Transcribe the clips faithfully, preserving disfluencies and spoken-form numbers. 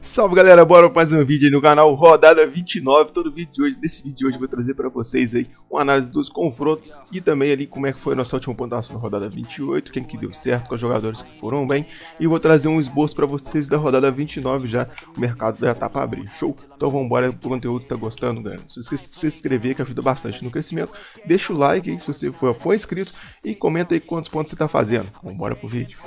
Salve galera, bora para mais um vídeo aí no canal Rodada vinte e nove. Todo vídeo de hoje, nesse vídeo de hoje eu vou trazer para vocês aí uma análise dos confrontos e também ali como é que foi a nossa última pontuação na rodada vinte e oito, quem que deu certo com os jogadores que foram bem, e vou trazer um esboço para vocês da rodada vinte e nove já, o mercado já tá para abrir, show? Então vamos embora, o conteúdo está gostando, galera. Se você se inscrever que ajuda bastante no crescimento, deixa o like aí se você for, for inscrito e comenta aí quantos pontos você tá fazendo. Vamos embora pro vídeo.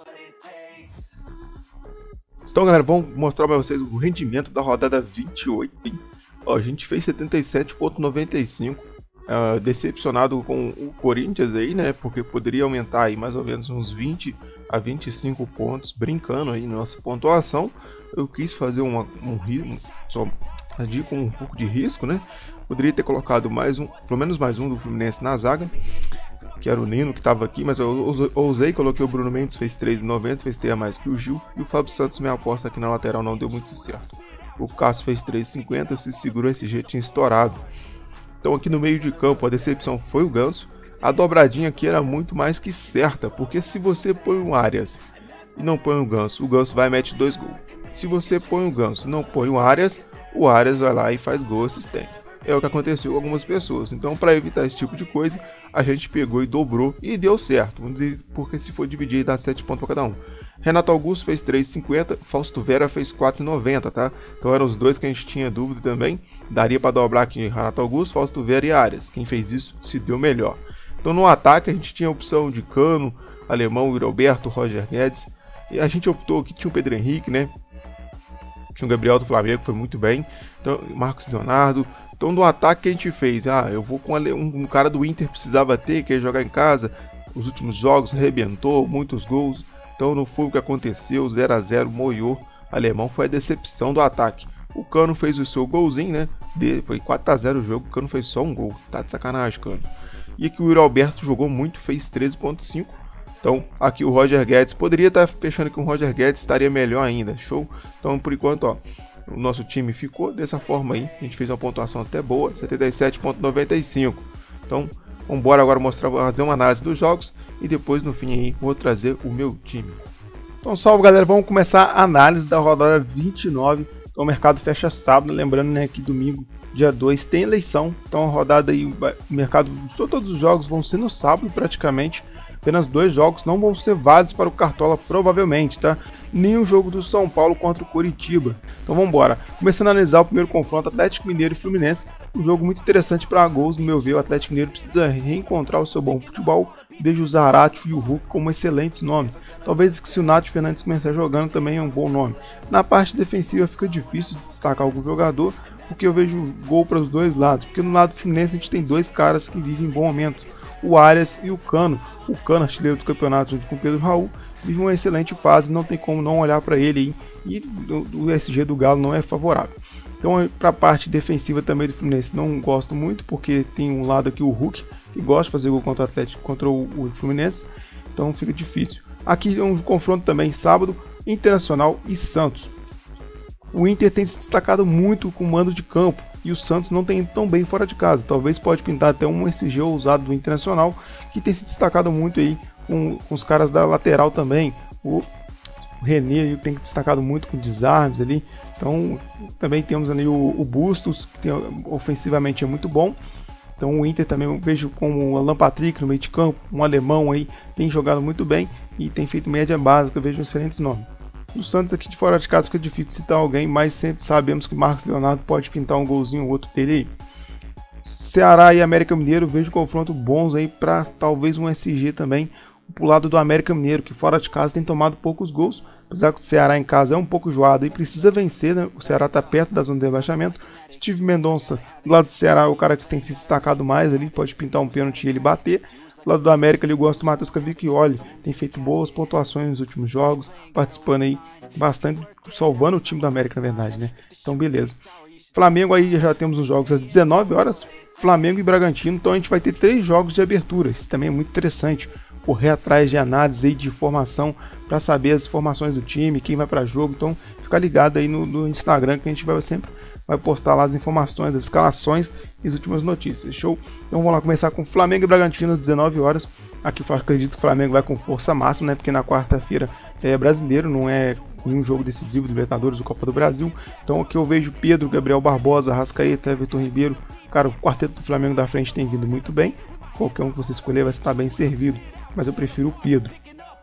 Então galera, vamos mostrar para vocês o rendimento da rodada vinte e oito, hein? Ó, a gente fez setenta e sete vírgula noventa e cinco, uh, decepcionado com o Corinthians aí, né, porque poderia aumentar aí mais ou menos uns vinte a vinte e cinco pontos, brincando aí na nossa pontuação. Eu quis fazer uma, um risco, só agir com um pouco de risco, né, poderia ter colocado mais um, pelo menos mais um do Fluminense na zaga, que era o Nino que estava aqui, mas eu ousei, coloquei o Bruno Mendes, fez três vírgula noventa, fez ter a mais que o Gil, e o Fábio Santos, minha aposta aqui na lateral, não deu muito certo. O Cássio fez três vírgula cinquenta, se segurou esse jeito, tinha estourado. Então aqui no meio de campo a decepção foi o Ganso. A dobradinha aqui era muito mais que certa, porque se você põe o Arias e não põe o Ganso, o Ganso vai e mete dois gols. Se você põe o Ganso e não põe o Arias, o Arias vai lá e faz gol, assistência. É o que aconteceu com algumas pessoas. Então, para evitar esse tipo de coisa, a gente pegou e dobrou e deu certo. Vamos dizer, porque se for dividir, dá sete pontos para cada um. Renato Augusto fez três vírgula cinquenta, Fausto Vera fez quatro vírgula noventa, tá? Então eram os dois que a gente tinha dúvida também. Daria para dobrar aqui Renato Augusto, Fausto Vera e Arias. Quem fez isso se deu melhor. Então no ataque a gente tinha a opção de Cano, Alemão, Roberto, Roger Guedes. E a gente optou aqui, tinha o Pedro Henrique, né? Tinha o Gabriel do Flamengo, que foi muito bem. Então, Marcos Leonardo. Então no ataque que a gente fez, ah, eu vou com um, um cara do Inter precisava ter, quer jogar em casa, os últimos jogos arrebentou, muitos gols, então não foi o que aconteceu, zero a zero, moiou, Alemão foi a decepção do ataque. O Cano fez o seu golzinho, né, de, foi quatro a zero o jogo, o Cano fez só um gol, tá de sacanagem, Cano. E aqui o Alberto jogou muito, fez treze vírgula cinco, então aqui o Roger Guedes, poderia estar fechando com o Roger Guedes, estaria melhor ainda, show? Então por enquanto, ó, o nosso time ficou dessa forma aí, a gente fez uma pontuação até boa, setenta e sete vírgula noventa e cinco. Então, vamos embora agora mostrar, fazer uma análise dos jogos e depois no fim aí vou trazer o meu time. Então, salve galera, vamos começar a análise da rodada vinte e nove. Então, o mercado fecha sábado, lembrando, né, que domingo, dia dois, tem eleição. Então, a rodada aí, o mercado, todos os jogos vão ser no sábado praticamente. Apenas dois jogos não vão ser válidos para o Cartola, provavelmente, tá? Nem o jogo do São Paulo contra o Coritiba. Então vamos embora. Começando a analisar o primeiro confronto, Atlético Mineiro e Fluminense. Um jogo muito interessante para gols, no meu ver. O Atlético Mineiro precisa reencontrar o seu bom futebol. Vejo o Zaratio e o Hulk como excelentes nomes. Talvez se o Nath Fernandes começar jogando também é um bom nome. Na parte defensiva fica difícil de destacar algum jogador, porque eu vejo gol para os dois lados. Porque no lado do Fluminense a gente tem dois caras que vivem em bom momento. O Arias e o Cano. O Cano, artilheiro do campeonato junto com o Pedro Raul, vive uma excelente fase, não tem como não olhar para ele aí, e o, o S G do Galo não é favorável. Então, para a parte defensiva também do Fluminense, não gosto muito, porque tem um lado aqui o Hulk, que gosta de fazer gol contra o Atlético, contra o, o Fluminense, então fica difícil. Aqui é um confronto também sábado, Internacional e Santos. O Inter tem se destacado muito com o mando de campo, e o Santos não tem tão bem fora de casa. Talvez pode pintar até um S G ousado do Internacional, que tem se destacado muito aí com, com os caras da lateral também. O, o René tem destacado muito com desarmes ali. Então também temos ali o, o Bustos, que tem, ofensivamente é muito bom. Então o Inter também eu vejo como o Alan Patrick no meio de campo, um alemão aí, tem jogado muito bem e tem feito média básica, eu vejo excelentes nomes. O Santos aqui de fora de casa fica difícil citar alguém, mas sempre sabemos que o Marcos Leonardo pode pintar um golzinho ou outro dele aí. Ceará e América Mineiro, vejo confronto bons aí para talvez um S G também, pro lado do América Mineiro, que fora de casa tem tomado poucos gols, apesar que o Ceará em casa é um pouco joado e precisa vencer, né? O Ceará está perto da zona de rebaixamento. Steve Mendonça, do lado do Ceará, é o cara que tem se destacado mais ali, pode pintar um pênalti e ele bater. Do lado do América, eu gosto do Matheus Cavicchioli, tem feito boas pontuações nos últimos jogos, participando aí bastante, salvando o time do América, na verdade, né? Então, beleza. Flamengo aí, já temos os jogos às dezenove horas, Flamengo e Bragantino, então a gente vai ter três jogos de abertura, isso também é muito interessante, correr atrás de análise aí de informação, para saber as formações do time, quem vai para jogo, então fica ligado aí no, no Instagram, que a gente vai sempre vai postar lá as informações, as escalações e as últimas notícias, show? Então vamos lá começar com Flamengo e Bragantino às dezenove horas. Aqui eu acredito que o Flamengo vai com força máxima, né? Porque na quarta-feira é brasileiro, não é em um jogo decisivo do Libertadores do Copa do Brasil. Então aqui eu vejo Pedro, Gabriel Barbosa, Arrascaeta, Everton Ribeiro. Cara, o quarteto do Flamengo da frente tem vindo muito bem. Qualquer um que você escolher vai estar bem servido, mas eu prefiro o Pedro.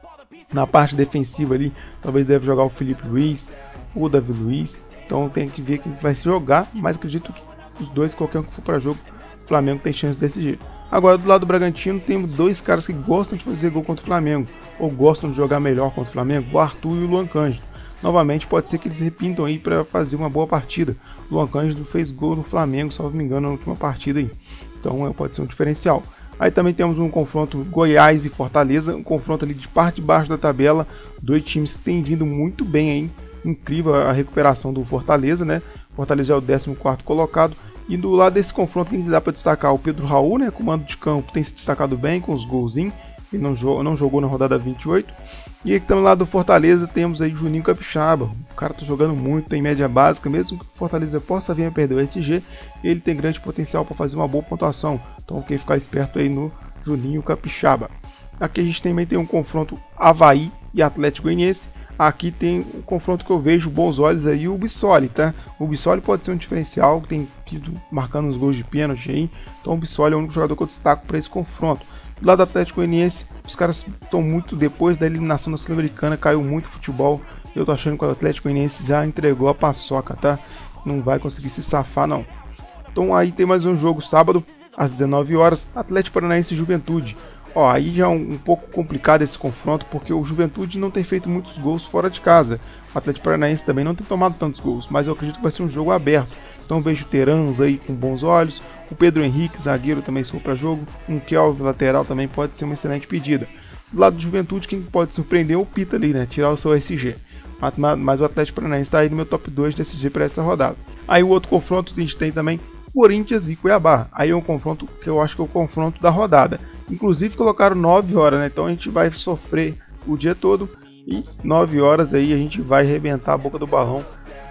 Na parte defensiva ali, talvez deve jogar o Felipe Luiz, o Davi Luiz. Então tem que ver quem vai se jogar, mas acredito que os dois, qualquer um que for para jogo, o Flamengo tem chance desse jeito. Agora, do lado do Bragantino, temos dois caras que gostam de fazer gol contra o Flamengo, ou gostam de jogar melhor contra o Flamengo, o Arthur e o Luan Cândido. Novamente, pode ser que eles repintam aí para fazer uma boa partida. O Luan Cândido fez gol no Flamengo, se não me engano, na última partida aí. Então, pode ser um diferencial. Aí também temos um confronto Goiás e Fortaleza, um confronto ali de parte de baixo da tabela. Dois times que têm vindo muito bem aí. Incrível a recuperação do Fortaleza, né? Fortaleza é o décimo quarto colocado. E do lado desse confronto, quem dá para destacar? O Pedro Raul, né? Comando de campo, tem se destacado bem com os golzinhos. Ele não jogou, não jogou na rodada vinte e oito. E aqui também lá do Fortaleza temos aí Juninho Capixaba. O cara tá jogando muito, tem média básica. Mesmo que o Fortaleza possa vir a perder o S G, ele tem grande potencial para fazer uma boa pontuação. Então quem ficar esperto aí no Juninho Capixaba. Aqui a gente também tem um confronto Avaí e Atlético Goianiense. Aqui tem um confronto que eu vejo bons olhos aí, o Bissoli, tá? O Bissoli pode ser um diferencial, tem tido marcando os gols de pênalti aí. Então o Bissoli é o único jogador que eu destaco para esse confronto. Do lado do Atlético Goianiense, os caras estão muito, depois da eliminação da Sul-Americana, caiu muito futebol. Eu tô achando que o Atlético Goianiense já entregou a paçoca, tá? Não vai conseguir se safar, não. Então aí tem mais um jogo sábado, às dezenove horas, Atlético Paranaense e Juventude. Ó, aí já é um, um pouco complicado esse confronto, porque o Juventude não tem feito muitos gols fora de casa. O Atlético Paranaense também não tem tomado tantos gols, mas eu acredito que vai ser um jogo aberto. Então vejo o Terans aí com bons olhos, o Pedro Henrique, zagueiro, também se for para jogo, um Kelvin, lateral, também pode ser uma excelente pedida. Do lado do Juventude, quem pode surpreender é o Pita ali, né? Tirar o seu S G. Mas, mas o Atlético Paranaense está aí no meu top dois de S G para essa rodada. Aí o outro confronto a gente tem também Corinthians e Cuiabá. Aí é um confronto que eu acho que é o confronto da rodada. Inclusive colocaram nove horas, né? Então a gente vai sofrer o dia todo e nove horas aí a gente vai arrebentar a boca do balão.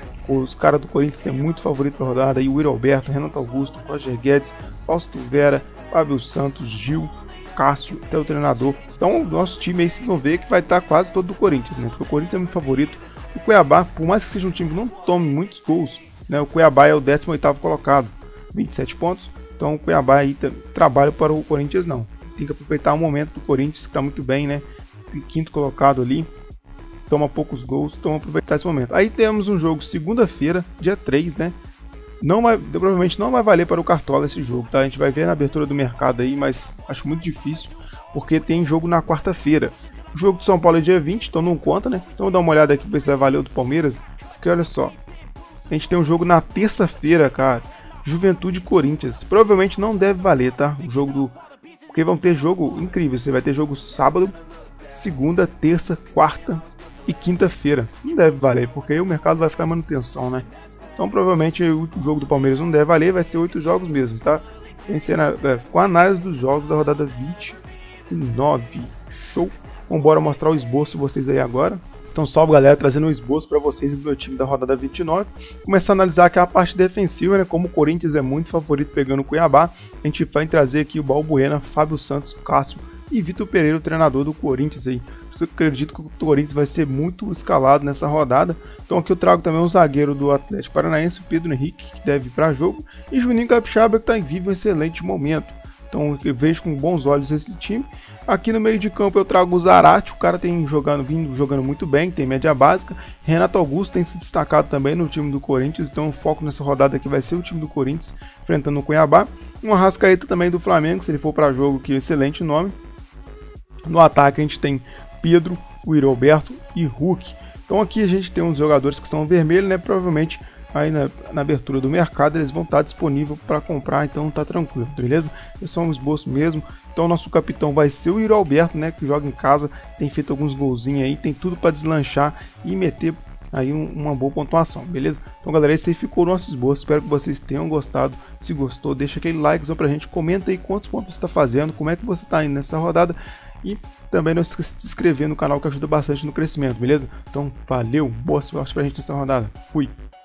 Os caras do Corinthians são muito favoritos para a rodada. Aí o Yuri Alberto, Renato Augusto, Roger Guedes, Fausto Vera, Fábio Santos, Gil, Cássio, até o treinador. Então o nosso time aí vocês vão ver que vai estar quase todo do Corinthians, né? Porque o Corinthians é muito favorito. O Cuiabá, por mais que seja um time que não tome muitos gols, né? O Cuiabá é o décimo oitavo colocado, vinte e sete pontos. Então o Cuiabá aí trabalha para o Corinthians não. Tem que aproveitar o momento do Corinthians, que está muito bem, né? Tem quinto colocado ali, toma poucos gols, então aproveitar esse momento. Aí temos um jogo segunda-feira, dia três, né? Não vai, provavelmente não vai valer para o Cartola esse jogo, tá? A gente vai ver na abertura do mercado aí, mas acho muito difícil, porque tem jogo na quarta-feira. O jogo do São Paulo é dia vinte, então não conta, né? Então vou dar uma olhada aqui para ver se vai valer o do Palmeiras, porque olha só, a gente tem um jogo na terça-feira, cara, Juventude e Corinthians. Provavelmente não deve valer, tá? O jogo do... Porque vão ter jogo incrível, você vai ter jogo sábado, segunda, terça, quarta e quinta-feira. Não deve valer, porque aí o mercado vai ficar em manutenção, né? Então provavelmente o jogo do Palmeiras não deve valer, vai ser oito jogos mesmo, tá? Pensei na, com a análise dos jogos da rodada vinte e nove. Show! Vambora mostrar o esboço vocês aí agora. Então salve galera, trazendo um esboço para vocês do meu time da rodada vinte e nove. Começar a analisar aqui a parte defensiva, né? Como o Corinthians é muito favorito pegando o Cuiabá, a gente vai trazer aqui o Balbuena, Fábio Santos, Cássio e Vitor Pereira, o treinador do Corinthians aí. Eu acredito que o Corinthians vai ser muito escalado nessa rodada. Então aqui eu trago também um zagueiro do Atlético Paranaense, o Pedro Henrique, que deve ir para jogo, e Juninho Capixaba, que está em vivo um excelente momento. Então eu vejo com bons olhos esse time. Aqui no meio de campo eu trago o Zarate, o cara tem jogando, vindo jogando muito bem, tem média básica. Renato Augusto tem se destacado também no time do Corinthians, então o foco nessa rodada aqui vai ser o time do Corinthians enfrentando o Cuiabá. Um Arrascaeta também do Flamengo, se ele for para jogo, que excelente nome. No ataque a gente tem Pedro, o Yuri Alberto e Hulk. Então aqui a gente tem uns jogadores que estão vermelhos, né? Provavelmente aí na, na abertura do mercado eles vão estar disponíveis para comprar, então tá tranquilo, beleza? É só um esboço mesmo. Então nosso capitão vai ser o Yuri Alberto, né? Que joga em casa, tem feito alguns golzinhos aí, tem tudo para deslanchar e meter aí um, uma boa pontuação, beleza? Então galera, esse aí ficou o nosso esboço, espero que vocês tenham gostado. Se gostou, deixa aquele likezão pra gente, comenta aí quantos pontos você está fazendo, como é que você está indo nessa rodada. E também não esqueça de se inscrever no canal, que ajuda bastante no crescimento, beleza? Então valeu, boa sorte pra gente nessa rodada, fui!